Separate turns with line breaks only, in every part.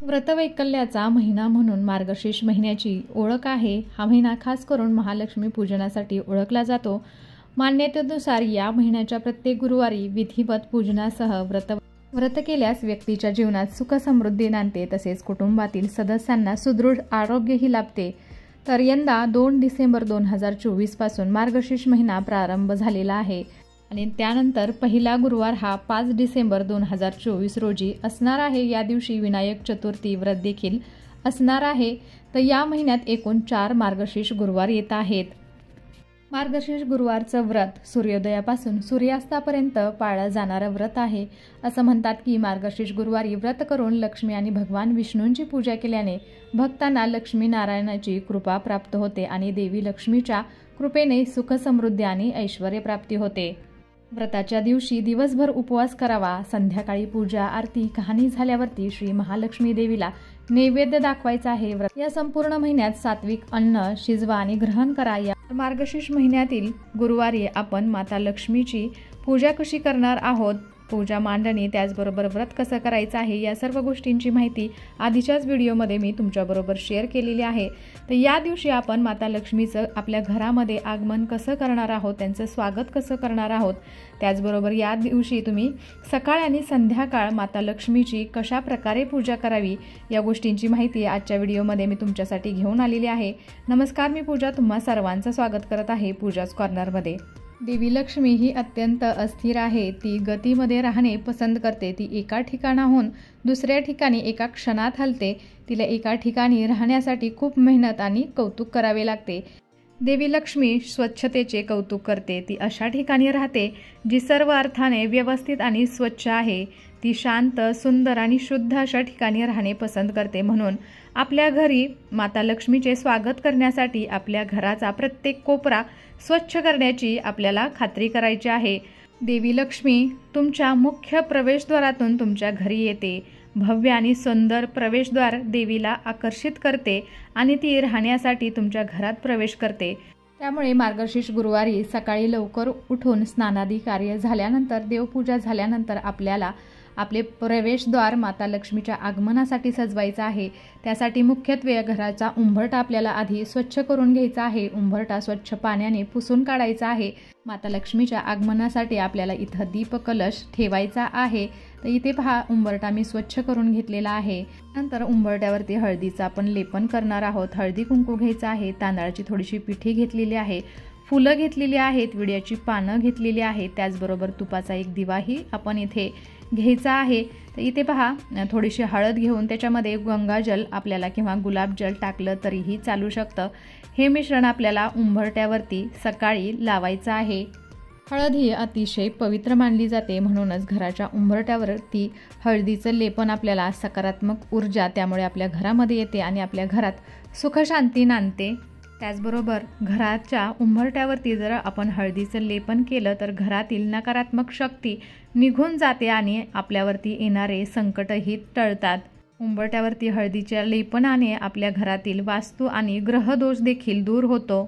व्रतवैकल्याचा महिना म्हणून मार्गशीर्ष महिन्याची ओळख आहे। हा महिना खास करून महालक्ष्मी पूजनासाठी ओळखला जातो। मान्यतेनुसार या महिन्याच्या प्रत्येक गुरुवारी विधिवत पूजनासह व्रत केल्यास व्यक्तीच्या जीवनात सुख समृद्धी नांदते, तसेच कुटुंबातील सदस्यांना सुदृढ आरोग्यही लाभते। तर यंदा 2 डिसेंबर 2024 पासून मार्गशीर्ष महिना प्रारंभ झालेला आहे आणि त्यानंतर पहिला गुरुवार हा 5 डिसेंबर 2024 रोजी असणार आहे। या दिवशी विनायक चतुर्थी व्रत देखील असणार आहे। तर या महिन्यात एकूण 4 मार्गशीर्ष गुरुवार येत आहेत। मार्गशीर्ष गुरुवारचं व्रत सूर्योदयापासून सूर्यास्तापर्यंत पाळलं जाणारं व्रत आहे। असं म्हणतात की मार्गशीर्ष गुरुवारी व्रत करून लक्ष्मी आणि भगवान विष्णूंची पूजा केल्याने भक्तांना लक्ष्मी नारायणाची कृपा प्राप्त होते आणि देवी लक्ष्मीच्या कृपेने सुख समृद्धी आणि ऐश्वर्य प्राप्ती होते। व्रताच्या दिवशी दिवसभर उपवास करावा। संध्याकाळी पूजा आरती कहाणी झाल्यावरती श्री महालक्ष्मी देवीला नैवेद्य दाखवायचा आहे। या संपूर्ण महिन्यात सात्विक अन्न शिजवा आणि ग्रहण करा। या मार्गशीर्ष महिन्यातील गुरुवारी आपण माता लक्ष्मीची पूजा कशी करणार आहोत, पूजा मांडणी, त्याचबरोबर व्रत कसं करायचं आहे, या सर्व गोष्टींची माहिती आधीच्याच व्हिडिओमध्ये मी तुमच्याबरोबर शेअर केलेली आहे। तर या दिवशी आपण माता लक्ष्मीचं आपल्या घरामध्ये आगमन कसं करणार आहोत, त्यांचं स्वागत कसं करणार आहोत, त्याचबरोबर या दिवशी तुम्ही सकाळ आणि संध्याकाळ माता लक्ष्मीची कशा प्रकारे पूजा करावी, या गोष्टींची माहिती आजच्या व्हिडिओमध्ये मी तुमच्यासाठी घेऊन आलेली आहे। नमस्कार, मी पूजा तुम्हा सर्वांचं स्वागत करत आहे पूजाच कॉर्नरमध्ये। देवी लक्ष्मी ही अत्यंत अस्थिर आहे। ती गतीमध्ये राहणे पसंत करते। ती एका ठिकाणाहून दुसऱ्या ठिकाणी एका क्षणात हलते। तिला एका ठिकाणी राहण्यासाठी खूप मेहनत आणि कौतुक करावे लागते। देवी लक्ष्मी स्वच्छतेचे कौतुक करते। ती अशा ठिकाणी राहते जी सर्व अर्थाने व्यवस्थित आणि स्वच्छ आहे। ती शांत, सुंदर आणि शुद्ध अशा ठिकाणी राहणे पसंत करते। म्हणून आपल्या घरी माता लक्ष्मीचे स्वागत करण्यासाठी आपल्या घराचा प्रत्येक कोपरा स्वच्छ करण्याची आपल्याला खात्री करायची आहे। देवी लक्ष्मी तुमच्या मुख्य प्रवेशद्वारातून तुमच्या घरी येते। भव्य आणि सुंदर प्रवेशद्वार देवीला आकर्षित करते आणि ती राहण्यासाठी तुमच्या घरात प्रवेश करते। त्यामुळे मार्गशीर्ष गुरुवारी सकाळी लवकर उठून स्नानादी कार्य झाल्यानंतर, देवपूजा झाल्यानंतर आपल्याला आपले प्रवेशद्वार माता लक्ष्मीच्या आगमनासाठी सजवायचा आहे। त्यासाठी मुख्यत्वे घराचा उंबरठा आपल्याला आधी स्वच्छ करून घ्यायचा आहे। उंबरठा स्वच्छ पाण्याने पुसून काढायचा आहे। माता लक्ष्मीच्या आगमनासाठी आपल्याला इथं दीपकलश ठेवायचा आहे। तर इथे पहा, उंबरठा मी स्वच्छ करून घेतलेला आहे। नंतर उंबरट्यावरती हळदीचं आपण लेपन करणार आहोत। हळदी कुंकू घ्यायचं आहे। तांदळाची थोडीशी पिठी घेतलेली आहे। फुलं घेतलेली आहेत, विड्याची पानं घेतलेली आहेत, त्याचबरोबर तुपाचा एक दिवाही आपण इथे घ्यायचा आहे। तर इथे पहा, थोडीशी हळद घेऊन त्याच्यामध्ये गंगाजल आपल्याला किंवा गुलाबजल टाकलं तरीही चालू शकतं। हे मिश्रण आपल्याला उंबरट्यावरती सकाळी लावायचं आहे। हळद ही अतिशय पवित्र मानली जाते, म्हणूनच घराच्या उंबरट्यावरती हळदीचं लेपन आपल्याला सकारात्मक ऊर्जा त्यामुळे आपल्या घरामध्ये येते आणि आपल्या घरात सुखशांती नांदते। त्याचबरोबर घराच्या उंबरट्यावरती जर आपण हळदीचं लेपन केलं तर घरातील नकारात्मक शक्ती निघून जाते आणि आपल्यावरती येणारे संकटही टळतात। उंबरट्यावरती हळदीच्या लेपनाने आपल्या घरातील वास्तू आणि ग्रहदोष देखील दूर होतो।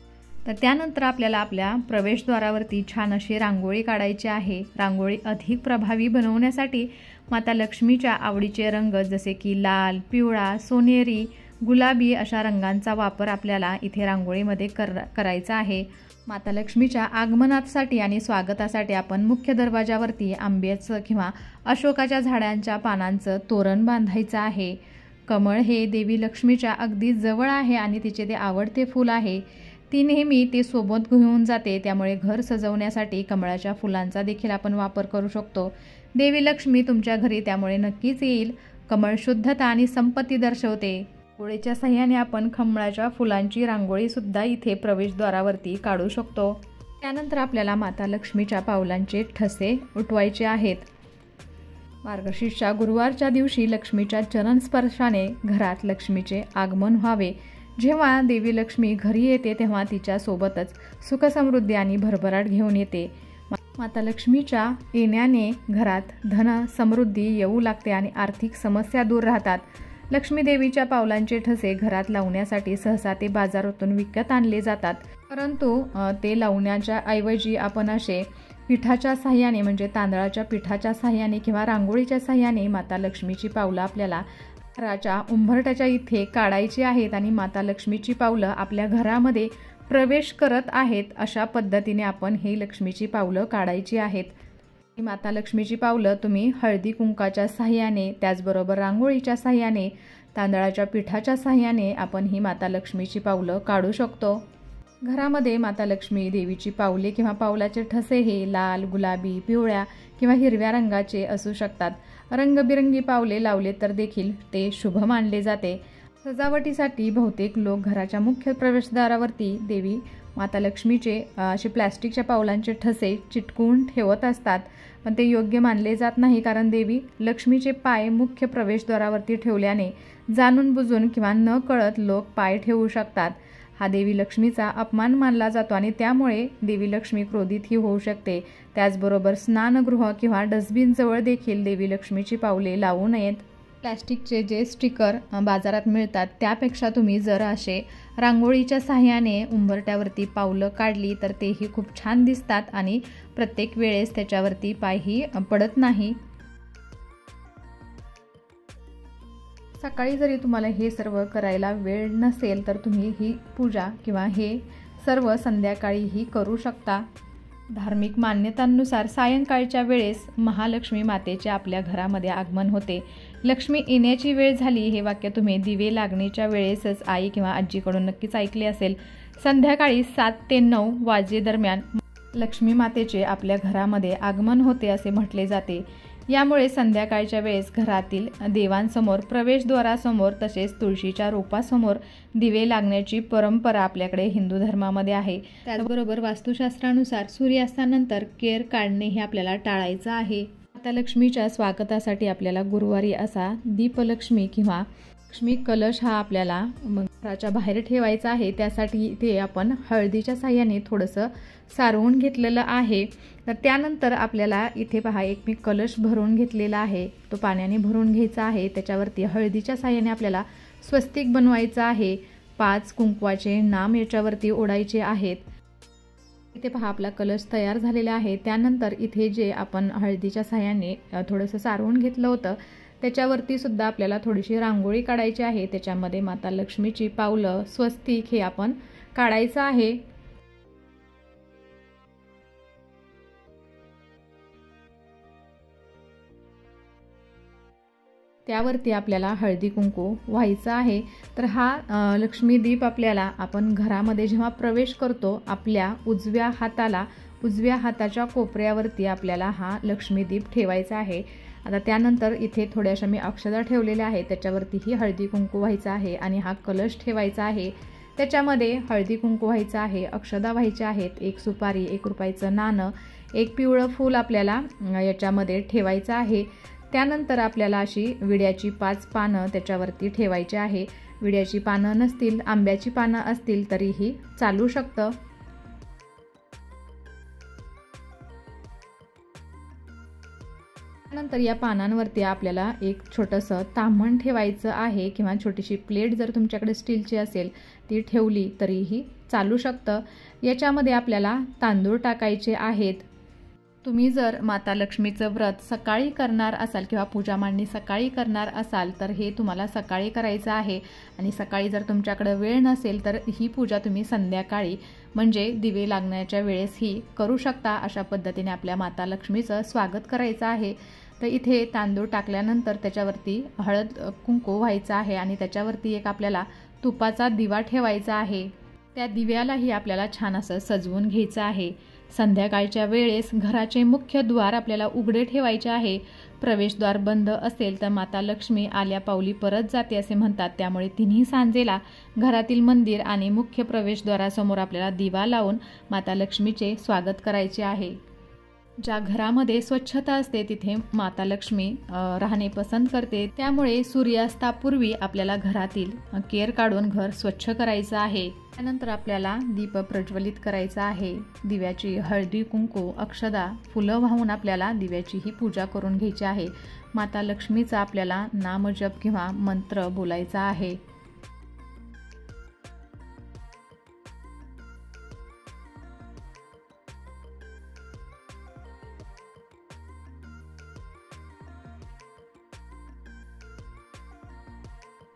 तर त्यानंतर आपल्याला आपल्या प्रवेशद्वारावरती छान अशी रांगोळी काढायची आहे। रांगोळी अधिक प्रभावी बनवण्यासाठी माता लक्ष्मीच्या आवडीचे रंग जसे की लाल, पिवळा, सोनेरी, गुलाबी अशा रंगांचा वापर आपल्याला इथे रांगोळीमध्ये करायचा आहे। माता लक्ष्मीच्या आगमनासाठी आणि स्वागतासाठी आपण मुख्य दरवाजावरती आंब्याचं किंवा अशोकाच्या झाडांच्या पानांचं तोरण बांधायचं आहे। कमळ हे देवी लक्ष्मीच्या अगदी जवळ आहे आणि तिचे ते आवडते फूल आहे। ती नेहमी ते सोबत घेऊन जाते, त्यामुळे घर सजवण्यासाठी कमळाच्या फुलांचा देखील आपण वापर करू शकतो। देवी लक्ष्मी तुमच्या घरी त्यामुळे नक्कीच येईल। कमळ शुद्धता आणि संपत्ती दर्शवते। रांगोळीच्या साह्याने आपण कमळाच्या फुलांची रांगोळी सुद्धा इथे प्रवेशद्वारावरती काढू शकतो। त्यानंतर आपल्याला माता लक्ष्मीच्या पावलांचे ठसे उठवायचे आहेत। मार्गशीर्षच्या गुरुवारच्या दिवशी लक्ष्मीच्या चरण स्पर्शाने घरात लक्ष्मीचे आगमन व्हावे। जेव्हा देवी लक्ष्मी घरी येते तेव्हा तिच्या सोबतच सुख समृद्धी आणि भरभराट घेऊन येते। माता लक्ष्मीच्या येण्याने घरात धन समृद्धी येऊ लागते आणि आर्थिक समस्या दूर राहतात। लक्ष्मी देवीच्या पावलांचे ठसे घरात लावण्यासाठी सहसा ते बाजारातून विकत आणले जातात, परंतु ते लावण्याच्या ऐवजी आपण असे पिठाच्या साह्याने म्हणजे तांदळाच्या पिठाच्या साह्याने किंवा रांगोळीच्या साह्याने माता लक्ष्मीची पावलं आपल्याला घराच्या उंबरठ्याच्या इथे काढायची आहेत आणि माता लक्ष्मीची पावलं आपल्या घरामध्ये प्रवेश करत आहेत, अशा पद्धतीने आपण ही लक्ष्मीची पावलं काढायची आहेत. ही माता लक्ष्मीची पावलं तुम्ही हळदी कुंकाच्या साह्याने, त्याचबरोबर रांगोळीच्या साह्याने, तांदळाच्या पिठाच्या साह्याने आपण ही माता लक्ष्मीची पावलं काढू शकतो. घरामध्ये माता लक्ष्मी देवीची पावले किंवा पावलाचे ठसे हे लाल, गुलाबी, पिवळ्या किंवा हिरव्या रंगाचे असू शकतात. रंगबिरंगी पावले लावले तर देखील ते शुभ मानले जाते. सजावटीसाठी बहुतेक लोक घराच्या मुख्य प्रवेशद्वारावरती देवी माता लक्ष्मीचे असे प्लॅस्टिकच्या पावलांचे ठसे चिटकवून ठेवत असतात, पण ते योग्य मानले जात नाही, कारण देवी लक्ष्मीचे पाय मुख्य प्रवेशद्वारावरती ठेवल्याने जाणून बुजून किंवा न कळत लोक पाय ठेवू शकतात. हा देवी लक्ष्मीचा अपमान मानला जातो आणि त्यामुळे देवी लक्ष्मी क्रोधितही होऊ शकते. त्याचबरोबर स्नानगृह किंवा डस्टबिनजवळ देखील देवी लक्ष्मीची पावले लावू नयेत. प्लॅस्टिकचे जे स्टिकर बाजारात मिळतात त्यापेक्षा तुम्ही जर असे रांगोळीच्या साह्याने उंबरट्यावरती पावलं काढली तर तेही खूप छान दिसतात आणि प्रत्येक वेळेस त्याच्यावरती पायही पडत नाही. सकाळी जरी तुम्हाला हे सर्व करायला वेळ नसेल तर तुम्ही ही पूजा किंवा हे सर्व संध्याकाळीही करू शकता. धार्मिक मान्यतांनुसार सायंकाळच्या वेळेस महालक्ष्मी मातेचे आपल्या घरामध्ये आगमन होते. लक्ष्मी येण्याची वेळ झाली हे वाक्य तुम्ही दिवे लागण्याच्या वेळेसच आई किंवा आजीकडून नक्कीच ऐकले असेल. संध्याकाळी 7 ते 9 वाजेदरम्यान लक्ष्मी मातेचे आपल्या घरामध्ये आगमन होते असे म्हटले जाते. यामुळे संध्याकाळच्या वेळेस घरातील देवांसमोर, प्रवेशद्वारासमोर तसेच तुळशीच्या रोपासमोर दिवे लागण्याची परंपरा आपल्याकडे हिंदू धर्मामध्ये आहे. त्याचबरोबर वास्तुशास्त्रानुसार सूर्यास्तानंतर केर काढणे हे आपल्याला टाळायचं आहे. माता लक्ष्मीच्या स्वागतासाठी आपल्याला गुरुवारी असा दीपलक्ष्मी किंवा लक्ष्मी कलश हा आपल्याला घराच्या बाहेर ठेवायचा आहे. त्यासाठी ते आपण हळदीच्या साह्याने थोडंसं सारवून घेतलेलं आहे. तर त्यानंतर आपल्याला इथे पहा, एक मी कलश भरून घेतलेला आहे, तो पाण्याने भरून घ्यायचा आहे. त्याच्यावरती हळदीच्या साह्याने आपल्याला स्वस्तिक बनवायचं आहे. 5 कुंकवाचे नाम याच्यावरती ओढायचे आहेत. इथे पहा आपला कलश तयार झालेला आहे. त्यानंतर इथे जे आपण हळदीच्या साह्याने थोडंसं सारवून घेतलं होतं त्याच्यावरती सुद्धा आपल्याला थोडीशी रांगोळी काढायची आहे. त्याच्यामध्ये माता लक्ष्मीची पावलं, स्वस्तिक हे आपण काढायचं आहे. त्यावरती आपल्याला हळदी कुंकू व्हायचं आहे. तर हा लक्ष्मी दीप आपल्याला आपण घरामध्ये जेव्हा प्रवेश करतो आपल्या उजव्या हाताच्या कोपऱ्यावरती आपल्याला हा लक्ष्मी दीप ठेवायचा आहे. आता त्यानंतर इथे थोड्याशा मी अक्षदा ठेवलेल्या आहेत, त्याच्यावरतीही हळदी कुंकू व्हायचं आहे आणि हा कलश ठेवायचा आहे. त्याच्यामध्ये हळदी कुंकू व्हायचं आहे, अक्षदा व्हायच्या आहेत, 1 सुपारी, 1 रुपयाचं नाणं, 1 पिवळं फूल आपल्याला याच्यामध्ये ठेवायचं आहे. त्यानंतर आपल्याला अशी विड्याची 5 पानं त्याच्यावरती ठेवायची आहे. विड्याची पानं नसतील, आंब्याची पानं असतील तरीही चालू शकतं. त्यानंतर या पानांवरती आपल्याला एक छोटंसं ताम्हण ठेवायचं आहे किंवा छोटीशी प्लेट जर तुमच्याकडे स्टीलची असेल ती ठेवली तरीही चालू शकतं. याच्यामध्ये आपल्याला तांदूळ टाकायचे आहेत. तुम्ही जर माता लक्ष्मीचं व्रत सकाळी करणार असाल किंवा पूजा मांडणी सकाळी करणार असाल तर हे तुम्हाला सकाळी करायचं आहे आणि सकाळी जर तुमच्याकडे वेळ नसेल तर ही पूजा तुम्ही संध्याकाळी म्हणजे दिवे लागण्याच्या वेळेस ही करू शकता. अशा पद्धतीने आपल्या माता लक्ष्मीचं स्वागत करायचं आहे. तर इथे तांदूळ टाकल्यानंतर त्याच्यावरती हळद कुंकू व्हायचं आहे आणि त्याच्यावरती एक आपल्याला तुपाचा दिवा ठेवायचा आहे. त्या दिव्यालाही आपल्याला छान असं सजवून घ्यायचं आहे. संध्याकाळच्या वेळेस घराचे मुख्य द्वार आपल्याला उघडे ठेवायचे आहे. प्रवेशद्वार बंद असेल तर माता लक्ष्मी आल्या पावली परत जाते असे म्हणतात. त्यामुळे तिन्ही सांजेला घरातील मंदिर आणि मुख्य प्रवेशद्वारासमोर आपल्याला दिवा लावून माता लक्ष्मीचे स्वागत करायचे आहे. ज्या घरामध्ये स्वच्छता असते तिथे माता लक्ष्मी राहणे पसंत करते. त्यामुळे सूर्यास्तापूर्वी आपल्याला घरातील केर काढून घर स्वच्छ करायचं आहे. त्यानंतर आपल्याला दीप प्रज्वलित करायचा आहे. दिव्याची हळदी कुंकू, अक्षदा, फुलं वाहून आपल्याला दिव्याची ही पूजा करून घ्यायची आहे. माता लक्ष्मीचा आपल्याला नामजप किंवा मंत्र बोलायचा आहे.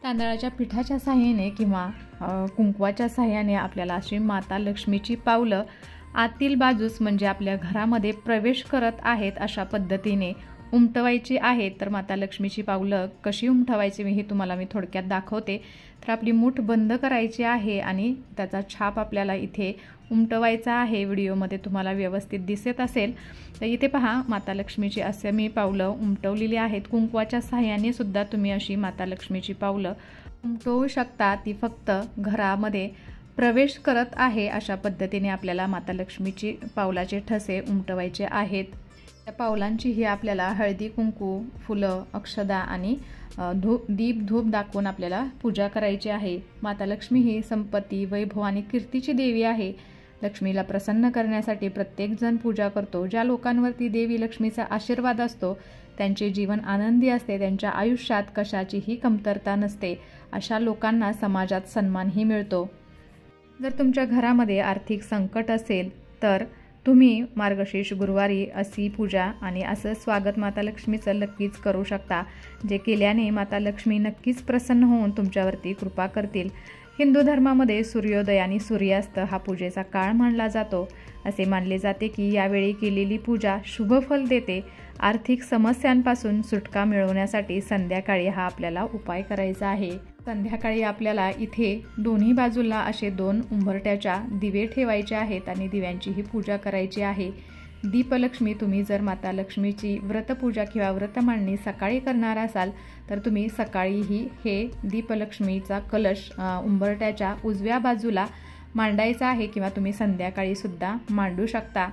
तांदळाच्या पिठाच्या साहाय्याने किंवा कुंकवाच्या साहाय्याने आपल्याला अशी माता लक्ष्मीची पावलं आतील बाजूस म्हणजे आपल्या घरामध्ये प्रवेश करत आहेत अशा पद्धतीने उमटवायची आहेत। तर माता लक्ष्मीची पावलं कशी उमटवायची मी तुम्हाला थोडक्यात दाखवते। तर आपली मूठ बंद करायची आहे आणि त्याचा छाप आपल्याला इथे उमटवायचा आहे। व्हिडिओमध्ये तुम्हाला व्यवस्थित दिसत असेल तर इथे पहा माता लक्ष्मीची असे मी पावलं उमटवलेली आहेत। कुंकवाच्या साहाय्याने सुद्धा तुम्ही अशी माता लक्ष्मीची पावलं उमटवू शकता। ती फक्त घरामध्ये प्रवेश करत आहे अशा पद्धतीने आपल्याला माता लक्ष्मीची पावलाचे ठसे उमटवायचे आहेत। त्या पावलांची ही आपल्याला हळदी कुंकू फुलं अक्षदा आणि दीप धूप दाखवून आपल्याला पूजा करायची आहे। माता लक्ष्मी ही संपत्ती वैभव आणि कीर्तीची देवी आहे। लक्ष्मीला प्रसन्न करण्यासाठी प्रत्येक जण पूजा करतो। ज्या लोकांवरती देवी लक्ष्मीचा आशीर्वाद असतो त्यांचे जीवन आनंदी असते, त्यांच्या आयुष्यात कशाचीही कमतरता नसते। अशा लोकांना समाजात सन्मानही मिळतो। जर तुमच्या घरामध्ये आर्थिक संकट असेल तर तुम्ही मार्गशीर्ष गुरुवारी अशी पूजा आणि असं स्वागत माता लक्ष्मीचं नक्कीच करू शकता, जे केल्याने माता लक्ष्मी नक्कीच प्रसन्न होऊन तुमच्यावरती कृपा करतील। हिंदू धर्मामध्ये सूर्योदय आणि सूर्यास्त हा पूजेचा काळ मानला जातो। असे मानले जाते की यावेळी केलेली पूजा शुभ फल देते। आर्थिक समस्यांपासून सुटका मिळवण्यासाठी संध्याकाळी हा आपल्याला उपाय करायचा आहे। संध्याकाळी आपल्याला इथे दोन्ही बाजूला असे 2 उंबरट्याच्या दिवे ठेवायचे आहेत आणि दिव्यांची ही पूजा करायची आहे। दीपलक्ष्मी तुम्ही जर माता लक्ष्मीची व्रतपूजा किंवा व्रतमांडणी सकाळी करणार असाल तर तुम्ही सकाळीही हे दीपलक्ष्मीचा कलश उंबरट्याच्या उजव्या बाजूला मांडायचा आहे किंवा तुम्ही संध्याकाळी सुद्धा मांडू शकता।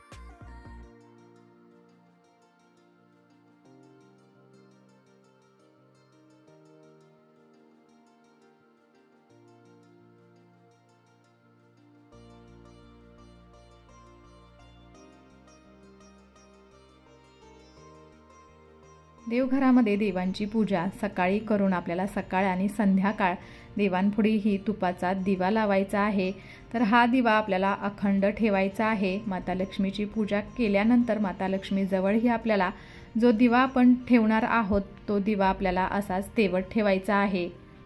देवघरामध्ये देवांची पूजा सकाळी करून आपल्याला सकाळ आणि संध्याकाळ देवांपुढेही तुपाचा दिवा लावायचा आहे। तर हा दिवा आपल्याला अखंड ठेवायचा आहे। माता लक्ष्मीची पूजा केल्यानंतर माता लक्ष्मीजवळही आपल्याला जो दिवा आपण ठेवणार आहोत तो दिवा आपल्याला असाच तेवत ठेवायचा आहे।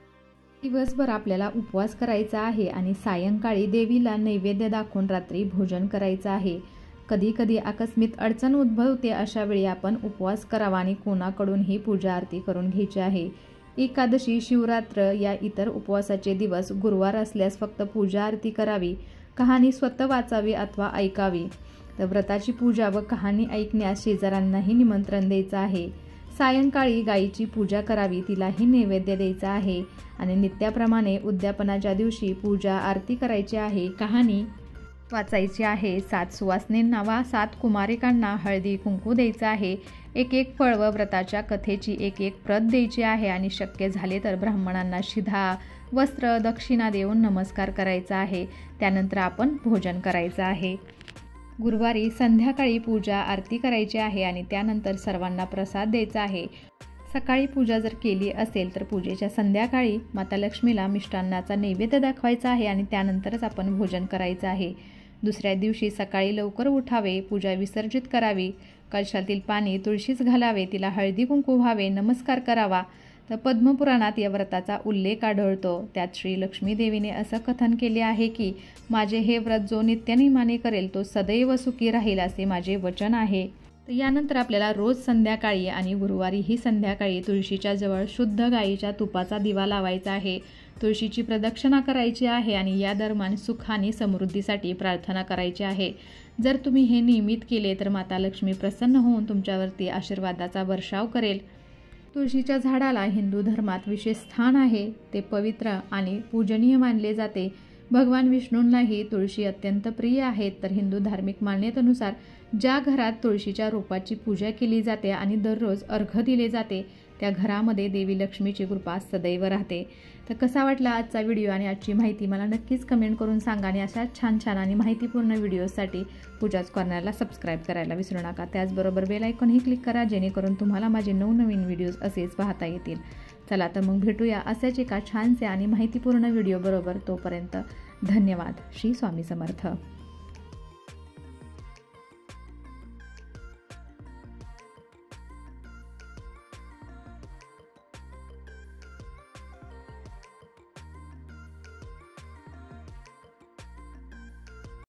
दिवसभर आपल्याला उपवास करायचा आहे आणि सायंकाळी देवीला नैवेद्य दाखवून रात्री भोजन करायचं आहे। कधी कधी आकस्मिक अडचण उद्भवते, अशा वेळी आपण उपवास करावा आणि कोणाकडूनही पूजा आरती करून घ्यायची आहे। एकादशी शिवरात्र या इतर उपवासाचे दिवस गुरुवार असल्यास फक्त पूजा आरती करावी, कहाणी स्वतः वाचावी अथवा ऐकावी। तर व्रताची पूजा व कहाणी ऐकण्यास शेजाऱ्यांनाही निमंत्रण द्यायचं आहे। सायंकाळी गायीची पूजा करावी, तिलाही नैवेद्य द्यायचा आहे आणि नित्याप्रमाणे उद्यापनाच्या दिवशी पूजा आरती करायची आहे, कहाणी वाचायची आहे। 7 सुवासिनींना वा 7 कुमारिकांना हळदी कुंकू द्यायचं आहे। एक फळ व व्रताच्या कथेची एक प्रत द्यायची आहे आणि शक्य झाले तर ब्राह्मणांना शिधा वस्त्र दक्षिणा देऊन नमस्कार करायचा आहे। त्यानंतर आपण भोजन करायचं आहे। गुरुवारी संध्याकाळी पूजा आरती करायची आहे आणि त्यानंतर सर्वांना प्रसाद द्यायचा आहे। सकाळी पूजा जर केली असेल तर पूजेच्या संध्याकाळी माता लक्ष्मीला मिष्टान्नाचा नैवेद्य दाखवायचा आहे आणि त्यानंतरच आपण भोजन करायचं आहे। दुसऱ्या दिवशी सकाळी लवकर उठावे, पूजा विसर्जित करावी, कलशातील पाणी तुळशीस घालावे, तिला हळदी कुंकू व्हावे, नमस्कार करावा। तर पद्मपुराणात या व्रताचा उल्लेख आढळतो। त्यात श्री लक्ष्मी देवीने असं कथन केले आहे की माझे हे व्रत जो नित्यनेमाने करेल तो सदैव सुखी राहील असे माझे वचन आहे। तर यानंतर आपल्याला रोज संध्याकाळी आणि गुरुवारीही संध्याकाळी तुळशीच्या जवळ शुद्ध गाईच्या तुपाचा दिवा लावायचा आहे। तुळशीची प्रदक्षिणा करायची आहे आणि या दरम्यान सुख आणि समृद्धीसाठी प्रार्थना करायची आहे। जर तुम्ही हे नियमित केले तर माता लक्ष्मी प्रसन्न होऊन तुमच्यावरती आशीर्वादाचा वर्षाव करेल। तुळशीच्या झाडाला हिंदू धर्मात विशेष स्थान आहे, ते पवित्र आणि पूजनीय मानले जाते। भगवान विष्णूंनाही तुळशी अत्यंत प्रिय आहेत। तर हिंदू धार्मिक मान्यतेनुसार ज्या घरात तुळशीच्या रोपाची पूजा केली जाते आणि दररोज अर्घ्य दिले जाते त्या घरामध्ये देवी लक्ष्मीची कृपा सदैव राहते। तर कसा वाटला आजचा व्हिडिओ आणि आजची माहिती मला नक्कीच कमेंट करून सांगा आणि अशा छान छान आणि माहितीपूर्ण व्हिडिओसाठी पूजाच कॉर्नरला सबस्क्राईब करायला विसरू नका। त्याचबरोबर बेल आयकॉनही क्लिक करा जेणेकरून तुम्हाला माझे नवनवीन व्हिडिओज असेच पाहता येतील। चला तर मग भेटूया अशाच एका छानसे आणि माहितीपूर्ण व्हिडिओ बरोबर। तोपर्यंत धन्यवाद। श्री स्वामी समर्थ।